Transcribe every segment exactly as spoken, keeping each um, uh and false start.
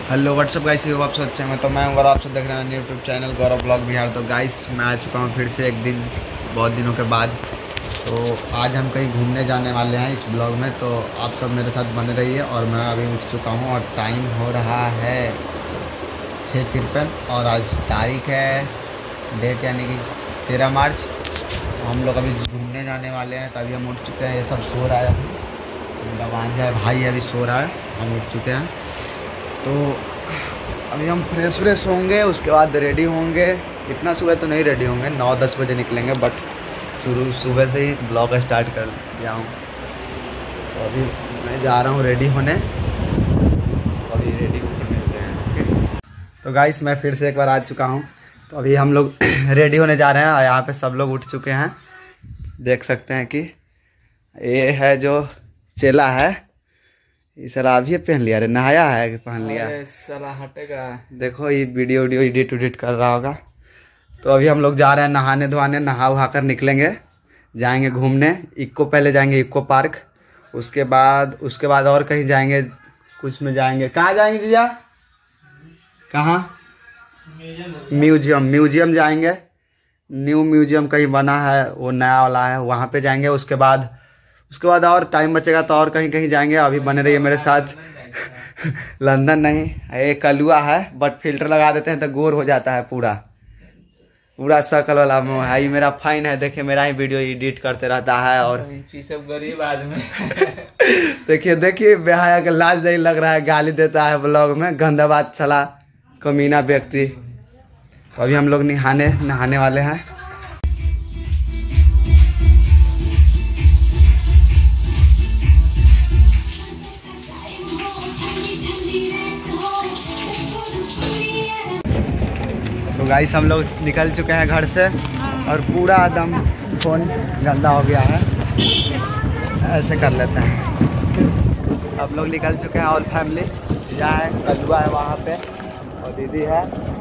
Hello what's up guys, ये आप सब अच्छे हैं। तो मैं हूँ गौरव, आप सब देख रहे हैं YouTube channel Gaurav blog Bihar. तो गाइस मैं आ चुका हूँ फिर से एक दिन, बहुत दिनों के बाद। तो आज हम कहीं घूमने जाने वाले हैं इस ब्लॉग में, तो आप सब मेरे साथ बने रहिए। और मैं अभी उठ चुका हूँ और टाइम हो रहा है छः तिरपन और आज तारीख है डेट यानी कि तेरह मार्च। तो हम लोग अभी घूमने जाने वाले हैं। तो अभी हम उठ चुके हैं, ये सब सो रहा है। मेरा भांजा है भाई अभी सो रहा है, हम उठ चुके हैं। तो अभी हम फ्रेश फ्रेश होंगे, उसके बाद रेडी होंगे। इतना सुबह तो नहीं रेडी होंगे, नौ दस बजे निकलेंगे, बट शुरू सुबह से ही ब्लॉग स्टार्ट कर दिया हूँ। तो अभी मैं जा रहा हूँ रेडी होने, तो अभी रेडी होकर मिलते हैं। तो गाइस मैं फिर से एक बार आ चुका हूँ। तो अभी हम लोग रेडी होने जा रहे हैं और यहाँ पे सब लोग उठ चुके हैं। देख सकते हैं कि ये है जो चेला है, ये साला अभी पहन लिया रे, नहाया है कि पहन लिया साला हटेगा। देखो ये वीडियो वीडियो एडिट उडिट कर रहा होगा। तो अभी हम लोग जा रहे हैं नहाने धोने, नहा वहा कर निकलेंगे, जाएंगे घूमने। इक्को पहले जाएंगे इक्को पार्क, उसके बाद उसके बाद और कहीं जाएंगे, कुछ में जाएंगे। कहाँ जाएंगे जीजा? कहाँ? म्यूजियम म्यूजियम जाएंगे। न्यू म्यूजियम कहीं बना है, वो नया वाला है, वहाँ पे जाएंगे। उसके बाद उसके बाद और टाइम बचेगा तो और कहीं कहीं जाएंगे। अभी बने रहिए मेरे साथ। लंदन नहीं, ये कलुआ है, बट फिल्टर लगा देते हैं तो गोर हो जाता है पूरा पूरा शकल वाला। भाई मेरा फाइन है, देखिए मेरा ही वीडियो एडिट करते रहता है। और सब गरीब आदमी देखिए देखिए बेहाया का लाज नहीं लग रहा है, गाली देता है ब्लॉग में, गंदा बात चला कमीना व्यक्ति। तो अभी हम लोग नहाने नहाने वाले हैं। तो गाइस हम लोग निकल चुके हैं घर से और पूरा एकदम फोन गंदा हो गया है। ऐसे कर लेते हैं। अब लोग निकल चुके हैं और फैमिली जीजा है, कलुआ है वहाँ पे और दीदी है।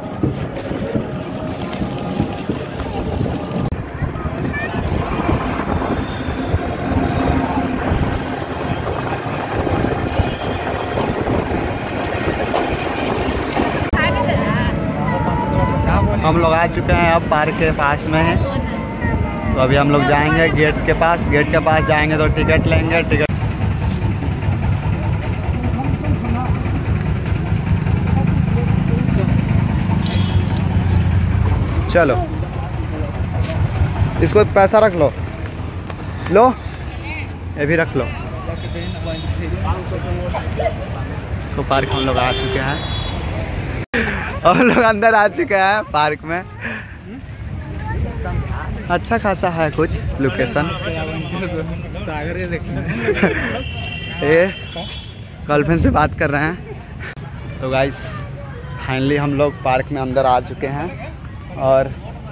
हम लोग आ चुके हैं अब पार्क के पास में है। तो अभी हम लोग जाएंगे गेट के पास। गेट के पास जाएंगे तो टिकट लेंगे। टिकट चलो, इसको पैसा रख लो, लो ये भी रख लो। तो पार्क हम लोग आ चुके हैं और लोग अंदर आ चुके हैं पार्क में। अच्छा खासा है कुछ लोकेशन। ये गर्लफ्रेंड से बात कर रहे हैं। तो गाइस फाइनली हम लोग पार्क में अंदर आ चुके हैं और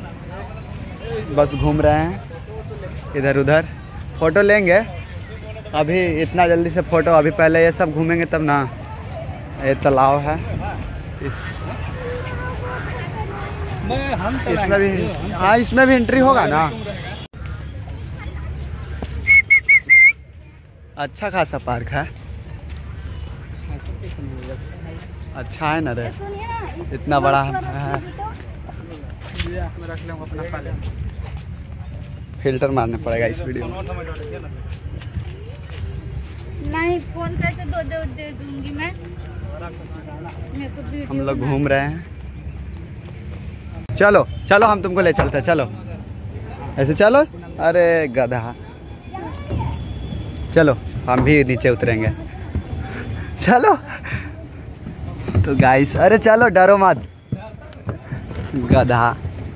बस घूम रहे हैं इधर उधर। फ़ोटो लेंगे अभी, इतना जल्दी से फ़ोटो अभी, पहले ये सब घूमेंगे तब ना। ये तालाब है, इसमें भी, हाँ इसमें भी एंट्री होगा ना। अच्छा खासा पार्क है, अच्छा है ना रे, इतना बड़ा है। फिल्टर मारना पड़ेगा इस वीडियो में। नहीं फोन कैसे दो दे, दे दूंगी मैं। हम लोग घूम रहे हैं। चलो चलो हम तुमको ले चलते हैं, चलो ऐसे चलो। अरे गधा, चलो हम भी नीचे उतरेंगे, चलो। तो गाइस अरे चलो, डरो मत गधा।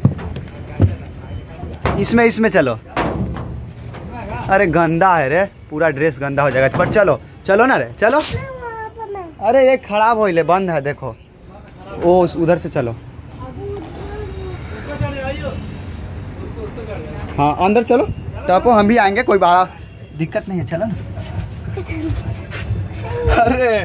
इसमें इसमें चलो। अरे गंदा है रे, पूरा ड्रेस गंदा हो जाएगा, पर चलो चलो ना रे, चलो। अरे ये खराब होइले, बंद है देखो, ओ उधर से चलो। हाँ अंदर चलो, टापो हम भी आएंगे, कोई बड़ा दिक्कत नहीं है, चलो ना। अरे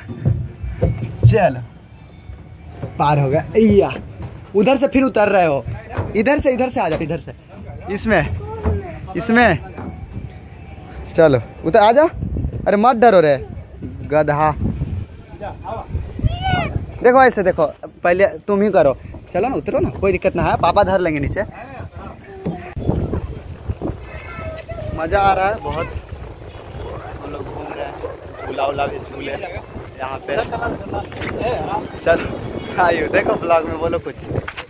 चलो पार हो गया। उधर से फिर उतर रहे हो, इधर से इधर से आ जाओ, इधर से इसमें इसमें चलो उतर आ जाओ। अरे मत डरो रे गधा। देखो ऐसे देखो, पहले तुम ही करो। चलो ना, उतरो ना, कोई दिक्कत ना है, पापा धर लेंगे नीचे। मज़ा आ रहा है बहुत, हम लोग घूम रहे हैं, झूला उला भी झूले यहाँ पे। चल आइए, देखो ब्लॉग में बोलो कुछ।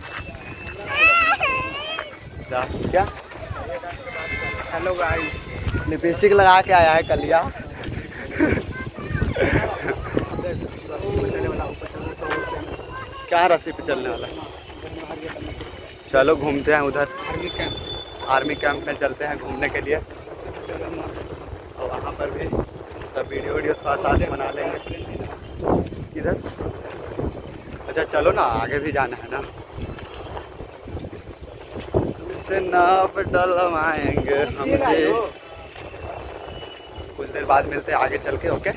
क्या हेलो गाइस, लिपस्टिक लगा के आया है कलिया। क्या रस्सी पे चलने वाला? चलो घूमते हैं उधर, आर्मी कैंप आर्मी कैंप में चलते हैं घूमने के लिए। और वहाँ पर भी सब वीडियो वीडियो थोड़ा साथ बना लेंगे। किधर? अच्छा चलो ना, आगे भी जाना है ना। से नाव डलवाएंगे हम भी। कुछ देर बाद मिलते हैं आगे चल के। ओके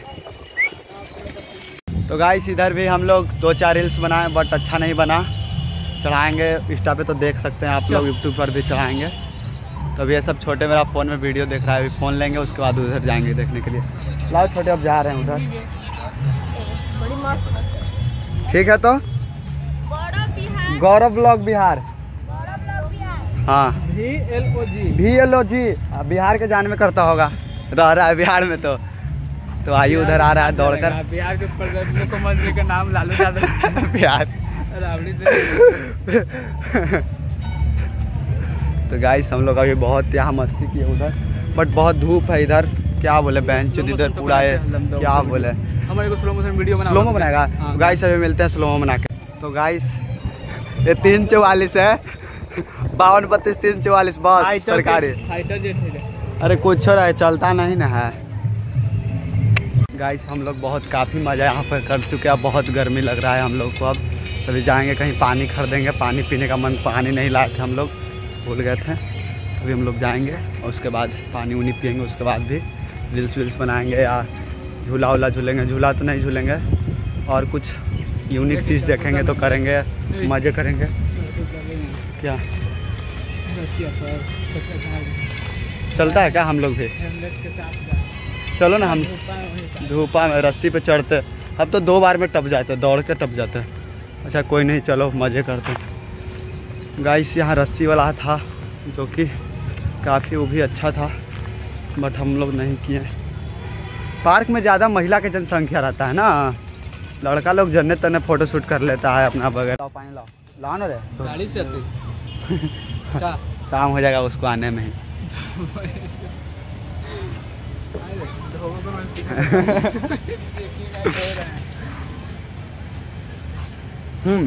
तो गाइस, इधर भी हम लोग दो चार रील्स बनाए, बट अच्छा नहीं बना। चढ़ाएंगे इंस्टा पे तो देख सकते हैं आप लोग, यूट्यूब पर भी चढ़ाएंगे। तो अभी ये सब छोटे मेरा फ़ोन में वीडियो देख रहा है, अभी फ़ोन लेंगे उसके बाद उधर जाएंगे देखने के लिए। लाओ छोटे, अब जा रहे हैं उधर। ठीक है तो गौरव ब्लॉग बिहार, हाँ भी एल ओ जी भी एल ओ जी बिहार के जान में करता होगा, रह रहा है बिहार में। तो तो आइए उधर आ रहा है दौड़कर। बिहार के मुख्यमंत्री का नाम लालू यादव। बिहार। तो गाइस हम लोग अभी बहुत यहाँ मस्ती किए उधर, बट बहुत धूप है इधर। क्या बोले बहन चुद, इधर पूरा है, क्या बोले। हमारे को स्लो मोशन वीडियो बना, स्लो मो बनाएगा। गाइस अभी मिलते हैं स्लो मो बना के। तो गाइस ये तीन चौवालीस है, बावन बत्तीस तीन चौवालीस बस सरकारी। अरे कुछ हो रहा है, चलता नहीं ना है। गाइस हम लोग बहुत काफ़ी मज़ा यहाँ पर कर चुके हैं, बहुत गर्मी लग रहा है हम लोग को। अब अभी जाएंगे कहीं पानी खरीदेंगे, पानी पीने का मन, पानी नहीं लाए थे हम लोग, भूल गए थे। अभी हम लोग जाएंगे और उसके बाद पानी उनी पियेंगे, उसके बाद भी रील्स वील्स बनाएंगे या झूला उला झूलेंगे। झूला तो नहीं झूलेंगे, और कुछ यूनिक चीज़ देखेंगे तो करेंगे, मज़े करेंगे। क्या चलता है क्या हम लोग भी? चलो ना, हम धूपा में रस्सी पे चढ़ते, अब तो दो बार में टप जाते, दौड़ के टप जाते। अच्छा कोई नहीं, चलो मज़े करते। गाइस यहाँ रस्सी वाला था जो कि काफ़ी वो भी अच्छा था, बट हम लोग नहीं किए। पार्क में ज़्यादा महिला की जनसंख्या रहता है ना, लड़का लोग जन्ने तन्ने फ़ोटो शूट कर लेता है अपना वगैरह। पानी लाओ, लाओ ना रे, गाड़ी से शाम हो जाएगा उसको आने में ही। हम्म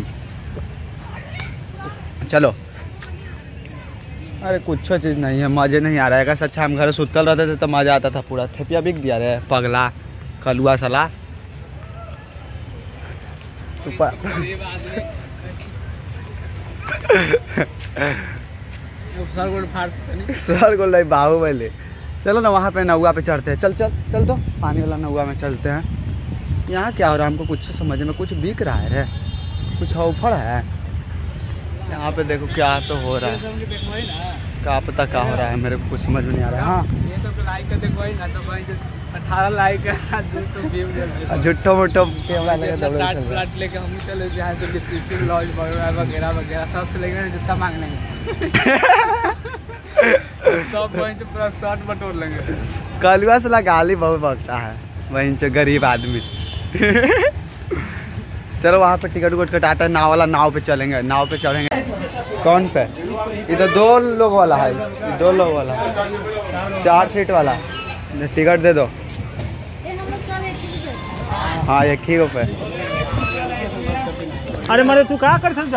चलो। अरे कुछ चीज़ नहीं है, मज़े नहीं आ रहा है। अच्छा हम घर सुतल रहते थे तो मज़ा आता था पूरा। थेपिया बिक दिया रे पगला कलुआ सला। सर को नहीं बाहुबली। चलो ना वहाँ पे नौआ पे चढ़ते हैं। चल चल चल तो पानी वाला नौआ में चलते हैं। यहाँ क्या हो रहा है हमको कुछ समझ में, कुछ बिक रहा है रे, कुछ ऑफर है यहाँ पे। देखो क्या तो हो रहा है, क्या पता क्या हो रहा है, मेरे को कुछ समझ में नहीं आ रहा है। हाँ ये सब लाइक कर देखो ना, तो भाई अठारह लाइक झुट्ठो मुट्ठो प्लाट लेके हम चले जहाँ से लिपस्टिक लॉज वगैरह वगैरह सब से लेंगे, जितना मांगने सब वहीं से पूरा शॉर्ट बटोर लेंगे। कलुआ से गाली बहुत बकता है वहीं से गरीब आदमी। चलो वहाँ पे टिकट उकट कटाता है, नाव वाला नाव पे चलेंगे, नाव पे चढ़ेंगे। कौन पे? इधर दो लोग वाला है, दो लोग वाला है, चार सीट वाला। टिकट दे दो। हाँ एक ही पे। अरे मारे तू क्या कर सकता?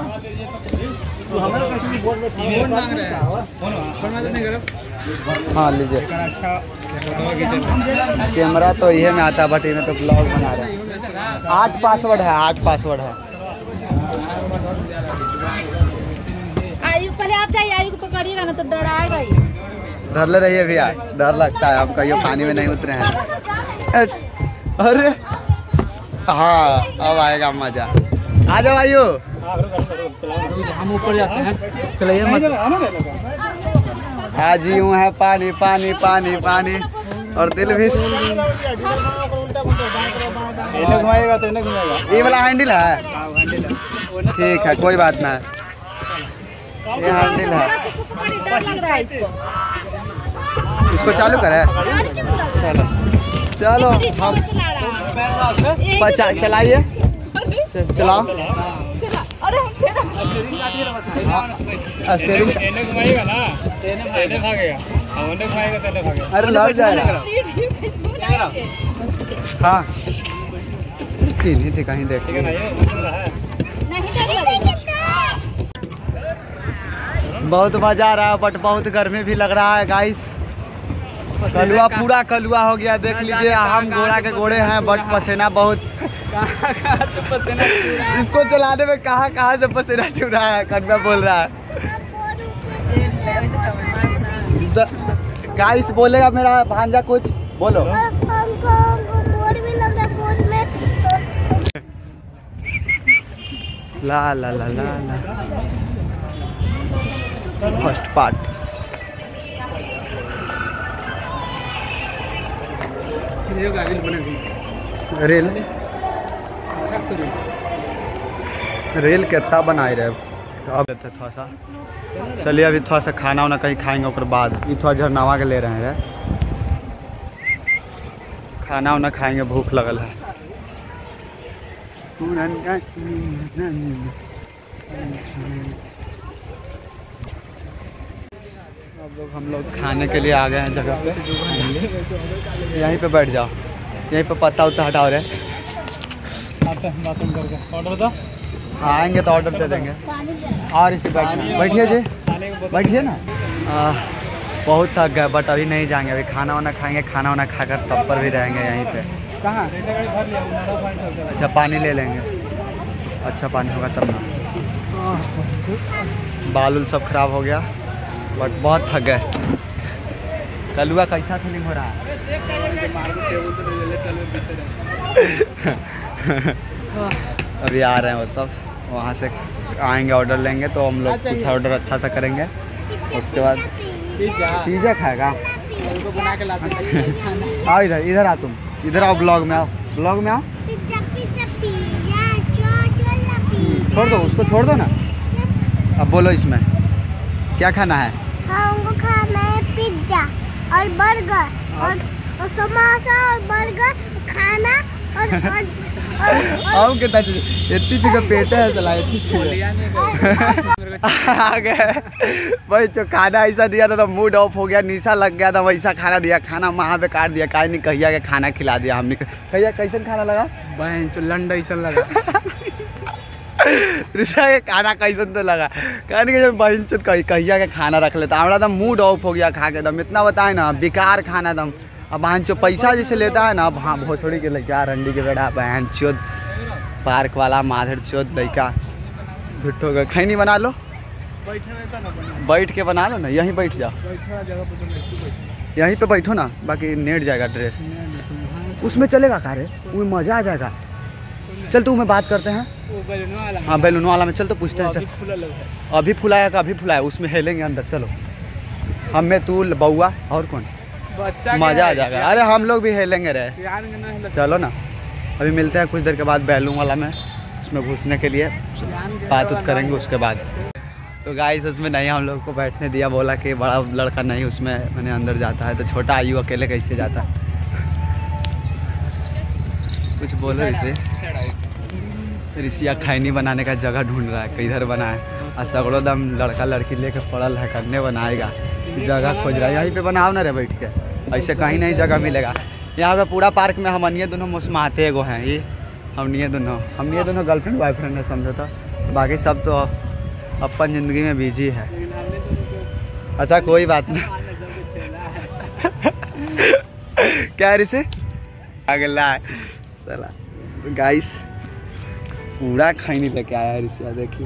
हाँ लीजिए। कैमरा तो ये में आता है, बट इन्हें तो ब्लॉग बना रहे हैं। आठ पासवर्ड है, आठ पासवर्ड है। आयु पहले आप जाइए, आयु को पकड़िएगा ना तो डराएगा ही। डर ले रही है भैया, डर लगता है। आप कहियो पानी में नहीं उतरे हैं। अरे हाँ अब आएगा मजा। आ जाओ आयु, हम ऊपर जाते हैं। चलिए आज यूं है पानी पानी पानी पानी, और दिल भी इन्हें घुमाएगा तो इन्हें घुमाएगा। ये वाला हैंडल है, हाँ हैंडल है। ठीक है कोई बात ना, ये हैंडल है। डर लग रहा है इसको। इसको चालू करे, चलो चलो हम पचा चलाइए, चलाओ। अरे स्टेरिंग इन्हें घुमाएगा ना, इन्हें भागेगा, हम उन्हें घुमाएगा तो इन्हें भागेगा। अरे लड़ जाएगा। हाँ चीनी थी कहीं देख, ठीक है ना, ये उतर रहा है। नहीं डर लगेगा। बहुत मजा आ रहा है बट बहुत गर्मी भी लग रहा है गाइस। कलुआ पूरा कलुआ हो गया, देख लीजिए हम घोड़ा के घोड़े हैं बट पसीना बहुत, पसीना इसको चलाने में कहाँ कहाँ से पसीना छू रहा है, कन्या बोल रहा है। गाइस बोलेगा मेरा भांजा कुछ, बोलो। हमको बोर भी लग रहा है बोर में। ला ला ला ला ला फर्स्ट पार्ट। रेल रेल कितना बनाए रहे अब थोड़ा सा। चलिए अभी थोड़ा सा खाना वाना कहीं खाएंगे, उसके बाद ये थोड़ा झरनावा के ले रहे हैं, खाना वाना खाएंगे, भूख लगल है। अब लोग हम लोग खाने के लिए आ गए हैं जगह पे, यहीं पे बैठ जाओ, यहीं पे पत्ता उत्ता हटाओ रे। ऑर्डर दो, हाँ आएंगे तो ऑर्डर दे देंगे। और इसे बैठिए बैठिए जी, बैठिए ना। आ, बहुत थक गए बट अभी नहीं जाएंगे, अभी खाना वाना खाएंगे, खाना वाना खाकर तब पर भी रहेंगे यहीं पे। कहाँ? अच्छा पानी ले लेंगे, अच्छा पानी होगा तब ना। बाल उल सब खराब हो गया बट बहुत थक गए। कलुआ कैसा फीलिंग हो रहा है? अभी आ रहे हैं वो सब, वहाँ से आएंगे ऑर्डर लेंगे तो हम लोग कुछ ऑर्डर अच्छा सा करेंगे, उसके बाद पिज्जा खाएगा। बना के लाते। आओ इधर, इधर आ तुम, इधर आओ, ब्लॉग में आओ, ब्लॉग में आओ। छोड़ दो उसको, छोड़ दो ना। अब बोलो इसमें क्या खाना है? हमको खाना है पिज्जा और बर्गर और, और समोसा और बर्गर खाना और और आओ कितना चीज इतनी चीज पेट है चला, इतनी चीज आ गए भाई। जो खाना ऐसा दिया था तो मूड ऑफ हो गया, निशा लग गया था, वैसा खाना दिया, खाना वहाँ पे काट दिया। काहे नहीं कहिया के खाना खिला दिया हमने। कहिया कैसन खाना लगा? बहन चो लंडा ऐसा लगा। निशा के खाना कैसन तो लगा, कहने के जब बहन चो कहिया के खाना रख लेता, हमारा तो मूड ऑफ हो गया खा के दम। इतना बताए ना बेकार खाना दम। अब बहन चो पैसा जैसे लेता है ना, अब हाँ भोसड़ी के लड़का, रंडी के बेटा, बहन चोद पार्क वाला माधर चोद लड़का झुट्ठो का खैनी बना लो, बैठ के बना लो ना, यहीं बैठ जाओ, यहीं पे बैठो ना, बाकी नेट जाएगा ड्रेस। उसमें चलेगा का रे, वो मजा आ जाएगा। चल तू मैं बात करते हैं, हाँ बैलून वाला में चल तो पूछते हैं। चल अभी फुलाया का अभी फुलाया, उसमें हेलेंगे अंदर। चलो हम में तू बउआ और कौन, मजा आ जाएगा। अरे हम लोग भी हेलेंगे रे, चलो ना। अभी मिलते हैं कुछ देर के बाद बैलून वाला में, उसमें घुसने के लिए बात उत करेंगे उसके बाद। तो गाइस उसमें नहीं हम लोग को बैठने दिया, बोला कि बड़ा लड़का नहीं उसमें मैंने अंदर जाता है, तो छोटा आयु अकेले कैसे जाता है। कुछ बोलो इसे। ऋषिया खैनी बनाने का जगह ढूंढ रहा है, किधर बनाए, और सगड़ो दम लड़का लड़की लेके पड़ल है, करने बनाएगा, जगह खोज रहा है। यहीं पे बनाओ ना रे बैठ के, ऐसे कहीं नहीं जगह मिलेगा। यहाँ पे पूरा पार्क में हम अन्य दोनों मुस्माते एगो हैं, ये हम ये दोनों हम ये दोनों गर्लफ्रेंड बॉयफ्रेंड है समझो तो, बाकी सब तो अपन जिंदगी में बिजी है। अच्छा कोई बात नहीं। क्या ऋषि अगला चला गाइस, पूरा खैनी लेके आया है ऋषि, देखिए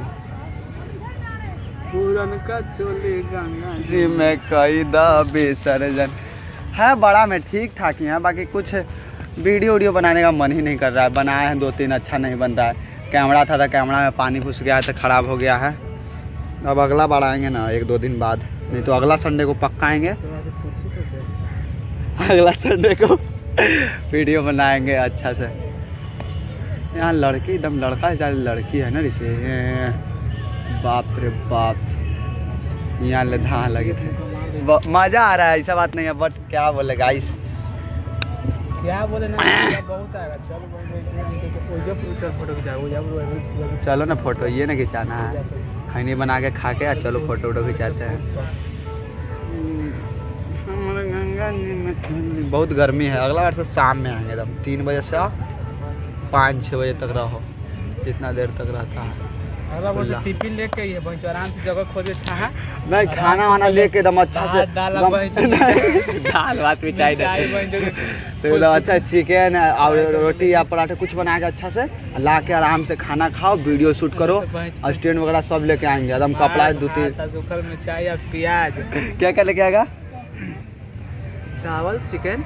पुरनका चोली गंगा जी में कई दा विसर्जन है। बड़ा में ठीक ठाक ही है, बाकी कुछ वीडियो वीडियो बनाने का मन ही नहीं कर रहा है। बनाए हैं दो तीन, अच्छा नहीं बन रहा है। कैमरा था, था कैमरा में पानी घुस गया है तो ख़राब हो गया है। अब अगला बार आएंगे ना एक दो दिन बाद, नहीं तो अगला संडे को पक्का आएंगे। अगला संडे को वीडियो बनाएंगे अच्छा से। यहाँ लड़की एकदम लड़का है, ज्यादा लड़की है ना इसे। बाप रे बाप, यहाँ लधा लगे थे। मजा आ रहा है, ऐसा बात नहीं है, बट क्या बोले गाइस, क्या बोले ना, बहुत आएगा। चलो ना फोटो ये ना खिंचाना है, खैनी बना के खा के चलो फोटो वोटो खिंचाते हैं। बहुत गर्मी है, अगला बार से शाम में आएंगे एकदम तीन बजे से पाँच छः बजे तक रहो, जितना देर तक रहता है। टिफिन लेके ही है, आराम से जगह खोजे अच्छा है, नहीं खाना वाना लेके एकदम अच्छा से दाल दाल भात भी चाहिए तो अच्छा चिकन और रोटी या पराठे कुछ बना के अच्छा से ला के आराम से खाना खाओ, वीडियो शूट करो, स्टैंड वगैरह सब लेके आएंगे एकदम, कपड़ा दो तीन में चाय और प्याज। क्या क्या लेके आएगा? चावल चिकन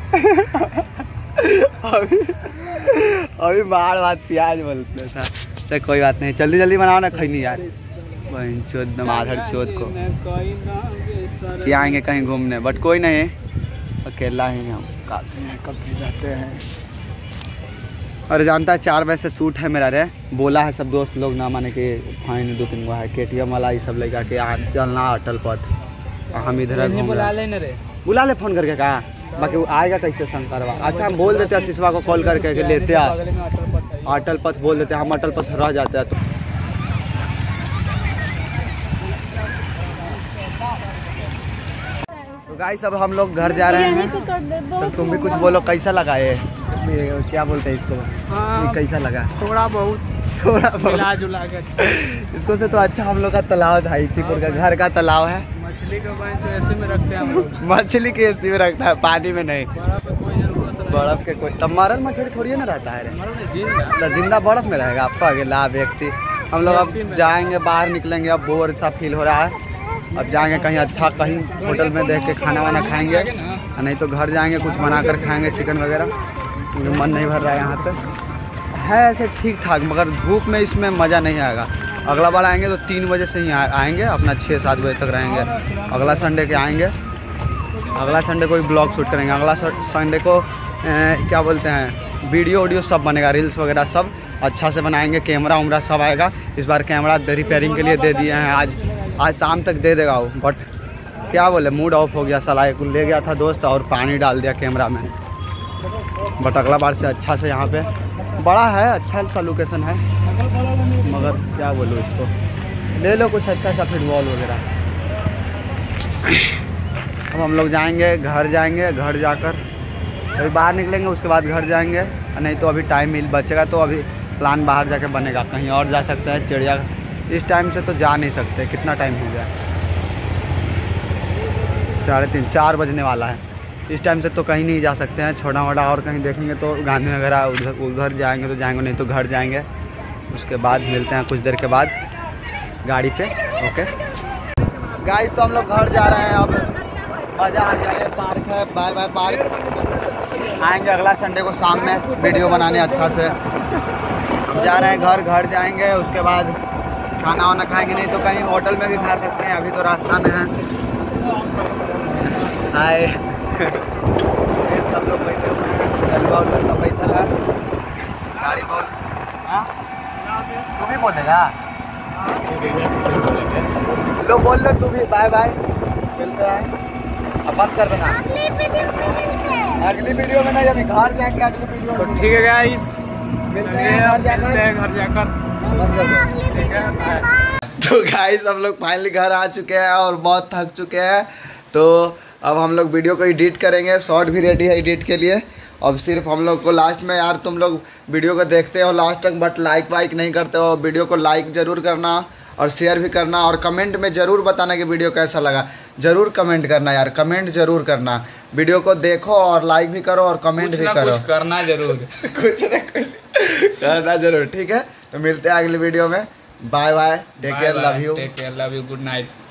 अभी अभी बार बात प्याज बोलते था। चल कोई बात नहीं, जल्दी जल्दी बनाओ ना खैनी यार, चौथ माधर चौथ को क्या आएंगे कहीं घूमने, बट कोई नहीं, अकेला ही हम काफी हैं, कभी जाते हैं। अरे जानता है चार बजे से शूट है मेरा रे, बोला है सब दोस्त लोग ना माने कि फाइन दो तीन गो है के टी एम वाला ये सब लेकर के आज चलना अटल पथ, हम इधर घूम बुला ले रे, बुला ले फोन करके कहा, बाकी वो आएगा कैसे शंकरवा। अच्छा हम बोल देते हैं शिशवा को कॉल करके कि लेते आ अटल पथ बोल देते हैं, हम अटल पथ रह जाते हैं। तो गाइस अब हम लोग घर जा रहे हैं, तो तुम भी कुछ बोलो, कैसा लगा ये, क्या बोलते हैं इसको, ये कैसा लगा? थोड़ा बहुत थोड़ा बहुत जुला के इसको से तो अच्छा हम लोग का तालाब था, इसीपुर का घर का तालाब है, मछली का तो ऐसे में रखते हैं हम लोग, मछली के ऐसे में रखता है, पानी में नहीं, बर्फ के कोई तब मरल मछली थोड़ी ना रहता है, जिंदा बर्फ में रहेगा आपका अकेला व्यक्ति। हम लोग अब जाएंगे, बाहर निकलेंगे, अब बोर सा फील हो रहा है, अब जाएंगे कहीं अच्छा, कहीं होटल में देख के खाना वाना खाएंगे, नहीं तो घर जाएंगे कुछ बना कर खाएंगे चिकन वगैरह, क्योंकि मन नहीं भर रहा है यहाँ पे है ऐसे ठीक ठाक, मगर धूप में इसमें मज़ा नहीं आएगा। अगला बार आएंगे तो तीन बजे से ही आएंगे, अपना छः सात बजे तक रहेंगे। अगला संडे के आएंगे, अगला संडे को ही ब्लॉग शूट करेंगे, अगला संडे को ए, क्या बोलते हैं वीडियो वीडियो सब बनेगा, रील्स वगैरह सब अच्छा से बनाएंगे, कैमरा उमरा सब आएगा। इस बार कैमरा रिपेयरिंग के लिए दे दिए हैं, आज आज शाम तक दे देगा वो, बट क्या बोले मूड ऑफ हो गया, साला एक ले गया था दोस्त और पानी डाल दिया कैमरा में। बट अगला बार से अच्छा से, यहाँ पे बड़ा है, अच्छा सा लोकेशन है, मगर क्या बोलूँ इसको, ले लो कुछ अच्छा सा फुटबॉल वगैरह। अब हम लोग जाएंगे, घर जाएंगे, घर जाकर अभी बाहर निकलेंगे, उसके बाद घर जाएंगे, नहीं तो अभी टाइम मिल बचेगा तो अभी प्लान बाहर जाके बनेगा, कहीं और जा सकते हैं चिड़िया। इस टाइम से तो जा नहीं सकते, कितना टाइम हो गया, साढ़े तीन चार बजने वाला है, इस टाइम से तो कहीं नहीं जा सकते हैं। छोटा मोटा और कहीं देखेंगे तो गांधी वगैरह उधर उधर जाएंगे तो जाएंगे, नहीं तो घर जाएंगे। उसके बाद मिलते हैं कुछ देर के बाद गाड़ी पे। ओके गाइस, तो हम लोग घर जा रहे हैं, अब मज़ा आ जाए, पार्क है, बाय बाय पार्क। आएंगे अगला संडे को शाम में वीडियो बनाने अच्छा से। जा रहे हैं घर, घर जाएंगे, उसके बाद खाना वाना खाएंगे, नहीं तो कहीं होटल में भी खा सकते हैं, अभी तो रास्ता में है। हाय सब लोग बैठे हुए हैं, सब बैठा है, गाड़ी बोल, हाँ तू भी बोलेगा, लो बोल लो तू भी, बाय बाय, मिलते हैं, अब बंद कर देना, अगली वीडियो में मिलते हैं, अगली वीडियो में नहीं, अभी घर जाएंगे अगली वीडियो में। ठीक है गाइस, मिलते हैं घर जाकर, घर जाकर। तो गाइस हम लोग फाइनली घर आ चुके हैं और बहुत थक चुके हैं, तो अब हम लोग वीडियो को एडिट करेंगे, शॉर्ट भी रेडी है एडिट के लिए। अब सिर्फ हम लोग को लास्ट में, यार तुम लोग वीडियो को देखते हो लास्ट तक बट लाइक वाइक नहीं करते हो, वीडियो को लाइक ज़रूर करना और शेयर भी करना, और कमेंट में ज़रूर बताना कि वीडियो कैसा लगा, ज़रूर कमेंट करना यार, कमेंट ज़रूर करना। वीडियो को देखो और लाइक भी करो और कमेंट भी करो, कुछ करना जरूर कुछ ना कुछ करना जरूर। ठीक है, तो मिलते हैं अगली वीडियो में, bye bye, take care, love you, take care, love you, good night.